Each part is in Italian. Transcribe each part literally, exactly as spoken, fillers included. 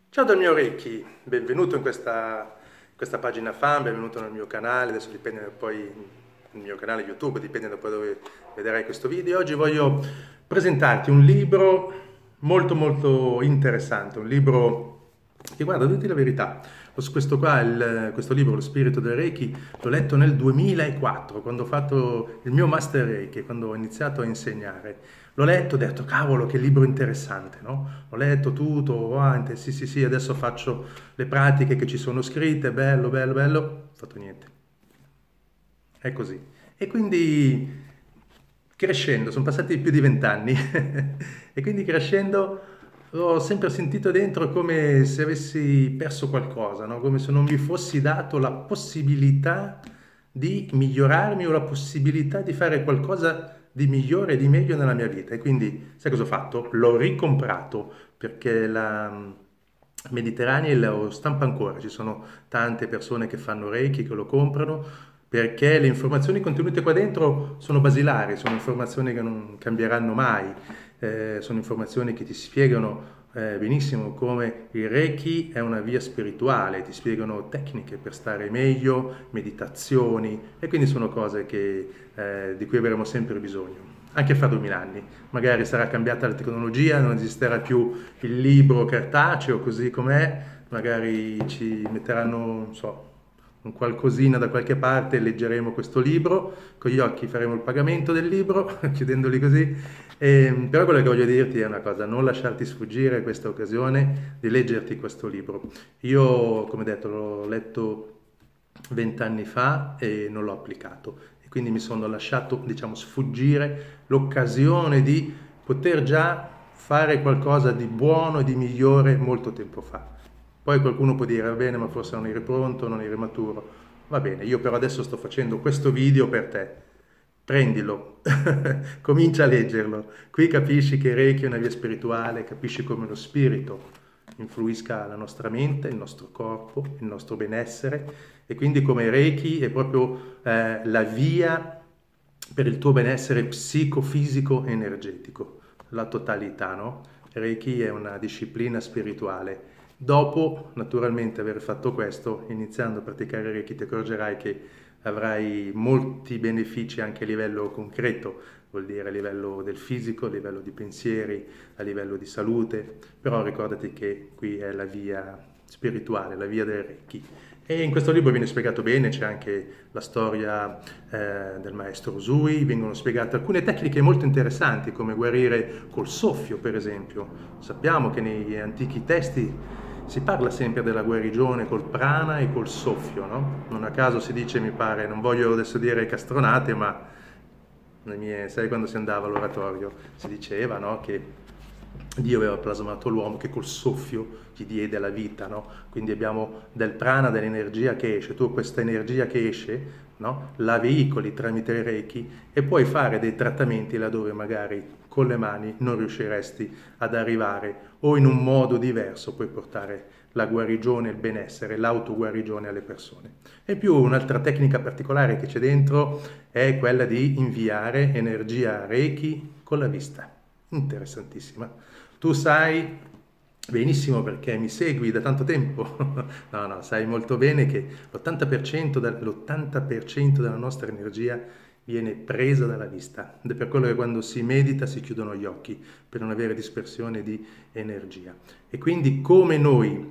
Ciao dal mio Reiki, benvenuto in questa, questa pagina fan, benvenuto nel mio canale, adesso dipende poi il mio canale YouTube, dipende da poi dove vedrai questo video. Oggi voglio presentarti un libro molto molto interessante, un libro che, guarda, devo dirti la verità, questo qua, il- questo libro, Lo spirito del Reiki, l'ho letto nel duemilaquattro, quando ho fatto il mio Master Reiki, quando ho iniziato a insegnare. L'ho letto e ho detto, cavolo, che libro interessante, no? Ho letto tutto, avanti, sì, sì, sì, adesso faccio le pratiche che ci sono scritte, bello, bello, bello, ho fatto niente. È così. E quindi crescendo, sono passati più di vent'anni, e quindi crescendo ho sempre sentito dentro come se avessi perso qualcosa, no? Come se non mi fossi dato la possibilità di migliorarmi o la possibilità di fare qualcosa di migliore e di meglio nella mia vita. E quindi, sai cosa ho fatto? L'ho ricomprato perché la mm, Mediterranea lo stampa ancora, ci sono tante persone che fanno Reiki, che lo comprano, perché le informazioni contenute qua dentro sono basilari, sono informazioni che non cambieranno mai, eh, sono informazioni che ti spiegano eh, benissimo come il Reiki è una via spirituale, ti spiegano tecniche per stare meglio, meditazioni, e quindi sono cose che, eh, di cui avremo sempre bisogno. Anche fra duemila anni, magari sarà cambiata la tecnologia, non esisterà più il libro cartaceo così com'è, magari ci metteranno, non so, un qualcosina da qualche parte, leggeremo questo libro, con gli occhi faremo il pagamento del libro, chiudendoli così. E, però quello che voglio dirti è una cosa, non lasciarti sfuggire questa occasione di leggerti questo libro. Io, come detto, l'ho letto vent'anni fa e non l'ho applicato, e quindi mi sono lasciato, diciamo, sfuggire l'occasione di poter già fare qualcosa di buono e di migliore molto tempo fa. Poi qualcuno può dire, va bene, ma forse non eri pronto, non eri maturo. Va bene, io però adesso sto facendo questo video per te. Prendilo, comincia a leggerlo. Qui capisci che Reiki è una via spirituale, capisci come lo spirito influisca la nostra mente, il nostro corpo, il nostro benessere, e quindi come Reiki è proprio eh, la via per il tuo benessere psicofisico e energetico, la totalità, no? Reiki è una disciplina spirituale. Dopo, naturalmente, aver fatto questo, iniziando a praticare Reiki, ti accorgerai che avrai molti benefici anche a livello concreto, vuol dire a livello del fisico, a livello di pensieri, a livello di salute, però ricordati che qui è la via spirituale, la via del Reiki. E in questo libro viene spiegato bene, c'è anche la storia eh, del maestro Usui, vengono spiegate alcune tecniche molto interessanti, come guarire col soffio, per esempio. Sappiamo che negli antichi testi si parla sempre della guarigione col prana e col soffio, no? Non a caso si dice, mi pare, non voglio adesso dire castronate, ma le mie, sai quando si andava all'oratorio si diceva, no, che Dio aveva plasmato l'uomo che col soffio gli diede la vita, no? Quindi abbiamo del prana, dell'energia che esce, tu questa energia che esce, no, la veicoli tramite il Reiki e puoi fare dei trattamenti laddove magari con le mani non riusciresti ad arrivare, o in un modo diverso puoi portare la guarigione, il benessere, l'autoguarigione alle persone. E più un'altra tecnica particolare che c'è dentro è quella di inviare energia Reiki con la vista. Interessantissima. Tu sai benissimo, perché mi segui da tanto tempo, no, no, sai molto bene che l'ottanta per cento, da, l'ottanta per cento della nostra energia viene presa dalla vista, ed è per quello che quando si medita si chiudono gli occhi, per non avere dispersione di energia. E quindi come noi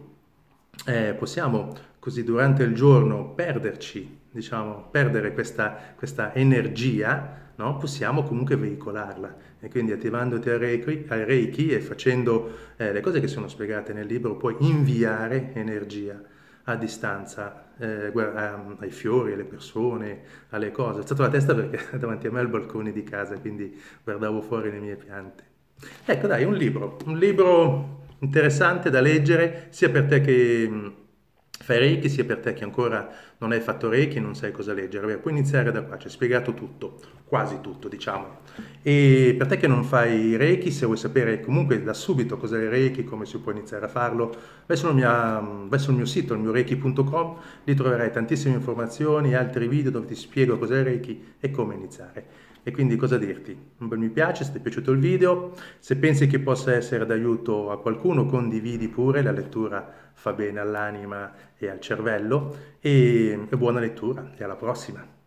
eh, possiamo così durante il giorno perderci, diciamo, perdere questa, questa energia, no? Possiamo comunque veicolarla. E quindi attivandoti al Reiki, al Reiki e facendo eh, le cose che sono spiegate nel libro, puoi inviare energia a distanza eh, ai fiori, alle persone, alle cose. Ho alzato la testa perché davanti a me è il balcone di casa, quindi guardavo fuori le mie piante. Ecco, dai, un libro, un libro interessante da leggere, sia per te che mh, fai Reiki, sia per te che ancora non hai fatto Reiki e non sai cosa leggere. Beh, puoi iniziare da qua, c'è spiegato tutto, quasi tutto, diciamo. E per te che non fai Reiki, se vuoi sapere comunque da subito cos'è il Reiki, come si può iniziare a farlo, vai sul mio, vai sul mio sito, il mio reiki punto com, lì troverai tantissime informazioni, altri video dove ti spiego cos'è il Reiki e come iniziare. E quindi cosa dirti? Un bel mi piace se ti è piaciuto il video, se pensi che possa essere d'aiuto a qualcuno condividi pure, la lettura fa bene all'anima e al cervello e, e buona lettura e alla prossima!